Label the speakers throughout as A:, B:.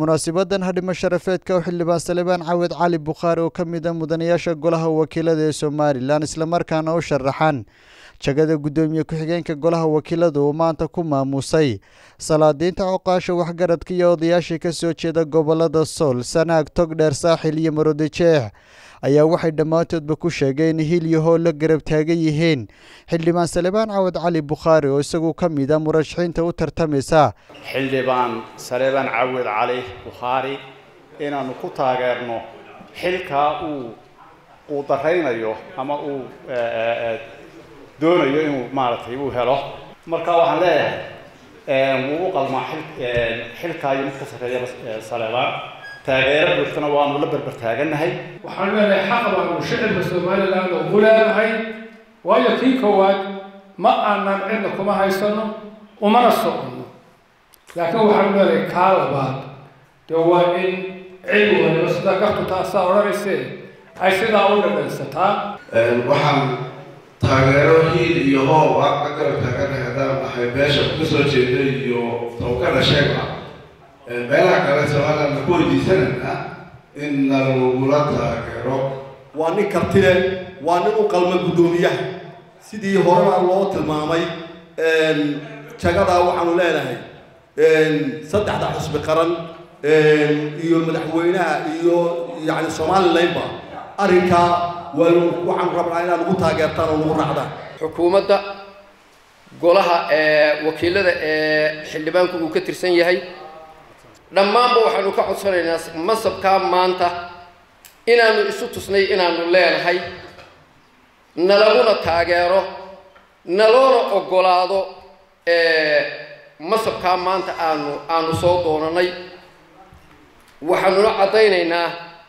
A: munaasabadan hadhimo sharafeedka xildhibaan Salebaan Cawad Cali Bukhaari oo kamida mudanayaasha golaha wakiilada ee Soomaaliland isla markaana u sharaxan jagada gudoomiye ku-xigeenka golaha wakiilada oo maanta ku maamusay salaadiinta oqaasha waxgaradka iyo odayaasha ka soo jeeda gobolada Sool, Sanaag, Togdheer, Saaxil iyo Maroodijeex ayaa waxay dhamaantoodba ku sheegeen hil iyo hool la garab taagan yihiin xildhibaan Salebaan Cawad Cali Bukhaari oo isagu kamida murashaxiinta u tartamaysa
B: xildhibaan Salebaan Cawad Cali Bukhaari inaanu ku taageerno xilka uu dareynayo ama uu doonayo inuu maartay uu helo marka waxaan leeyahay wuu qalmaa xilka iyo mid ka sareeya Salebaan taageero bulshada waanu la barbar taaganahay
C: waxaan leeyahay xaq baan u shaqada Soomaaliland oo gulaanahay waayo kii koowaad ma aanan cidna kuma haysano umana socono laakiin waxaan leeyahay kaalabaad waa in cilmiga sida ka taasa oranaysa ay sida u dhamaysataa
D: waxaan taageero hiil iyo hoob ka garab taaganahay hadaan ahay beesha ku soo jeeday iyo tawkala sheega beelaha kale Soomaaliland ku weydiisanayna in la taageero
E: waa nin kartile waa nin u qalma gudoomiyaha sidii hore loo tilmaamay jagada waxaanu leenahay saddexda xisbi qaran iyo madaxweynaha iyo yaani Soomaaliland arinka waxaan rabnaa inaan ugu taageertaan oo ugu raacdaan
F: xukuumadda golaha wakiilada xildhibaanku uu ka tirsan yahay dhammaanba waxaanu ka codsanaynaa masabka maanta inaanu isu tusnay inaanu leenahay nalaguna taageero naloona ogolaado masabka maanta aanu soo doonanay waxaanu cadaynaynaa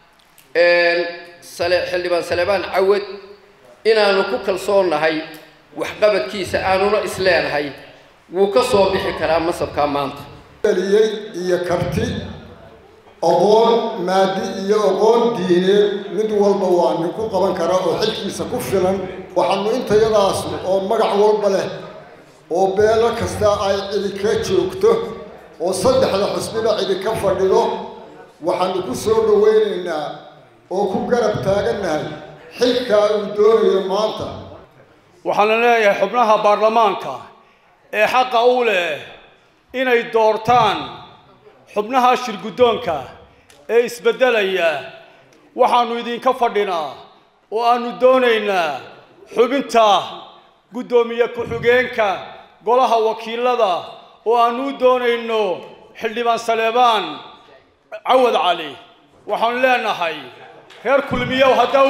F: xildhibaan Salebaan Cawad inaanu ku kalsoonahay waxqabadkiisa aanuna isleenahay wuu ka soo bixi karaa masabka maanta
G: iyo karti aqoon maadi iyo aqoon diineed mid walba waa nin ku qaban kara oo xilkiisa ku filan waxaanu intayadaas oo magac walba leh oo beelo kasta ay idinka joogto oo saddexda xisbiba idinka fadhido waxaanu ku soo dhaweynaynaa oo ku garab taaganahay xilka uu doonayo maanta
H: waxaan leeyahay xubnaha baarlamaanka ee xaqa u leh inay doortaan xubnaha shirgudoonka ee isbedelaya waxaanu idinka fadhinaa oo aanu doonaynaa xubinta gudoomiye ku-xigeenka golaha wakiilada oo aanu doonayno xildhibaan Salebaan Cawad Cali waxaan leenahay heer kulmiyow haddaad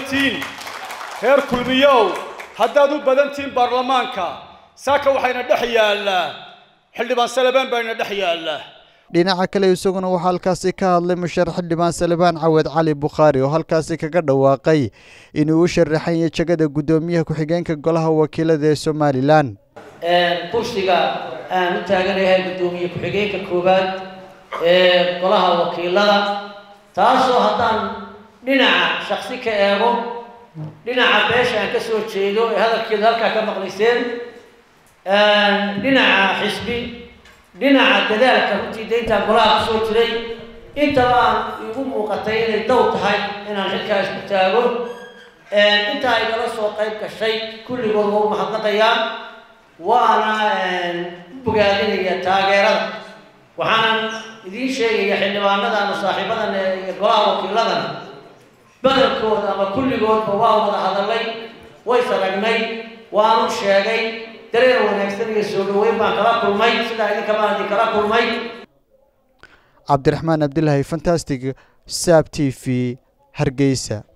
H: u badantiin baarlamaanka saaka waxayna dhex yaala xildhibaan Salebaan bayna dhex yaala
A: dhinaca kale isaguna waxa halkaasi ka hadlay musharax xildhibaan Salebaan Cawad Cali Bukhaari oo halkaasi kaga dhawaaqay inuu u sharaxan yahay jagada gudoomiyaha ku-xigeenka golaha wakiilada ee Soomaaliland
I: kursiga aan u taaganahay gudoomiye ku-xigeenka koobaad ee golaha wakiilada taasoo haddaan dhinaca shakhsi ka eego dhinaca beesha aan ka soo jeedo ee hadalkeeda halkaa ka maqlayseen dhinaca xisbi dhinaca dadaalka runtii deynta golaha ku soo jiray intaba igu muuqatay inay dow tahay inaan xilkaas ku taago inta ay kala soo qayb gashay kulligood waa u mahadnaqayaan waana bogaadinaya taageerada waxaan idiin sheegaya xildhibaanadana saaxiibadan ee golaha wakiiladana badalkooda ama kulligoodba waa wada hadalay way saragnay waanu sheegay dareen wanaagsan iyo soo dhaweyn baan kala kulmay sida idinka baan kala kulmay
A: Cabdiraxmaan Abdullaahi Fantastic SAB TV Hargeysa.